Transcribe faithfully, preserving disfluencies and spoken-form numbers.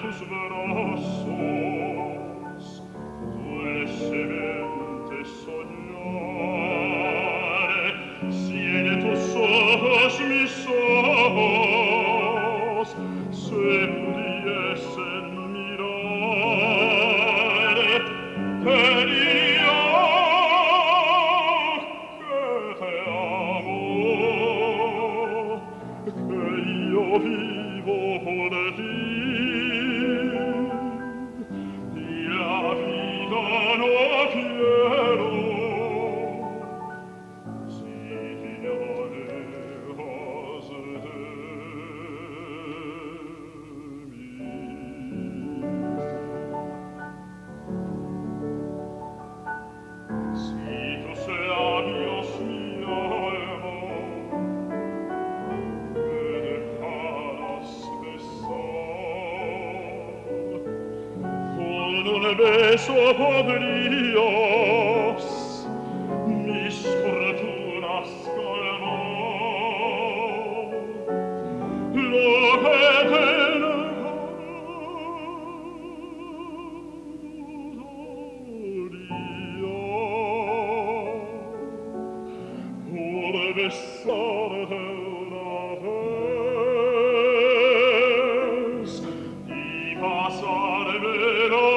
tus brazos, dulcemente soñar, si en tus ojos mis ojos se pudiesen mirar, quería que te amo, que yo vivo por ti. La vida no quiero si te alejas de mí. Si tus labios mi alma me dejaras besar, con un beso podrías mis fortunas calmar. Lo que te negaría por besarte una vez y pasarme la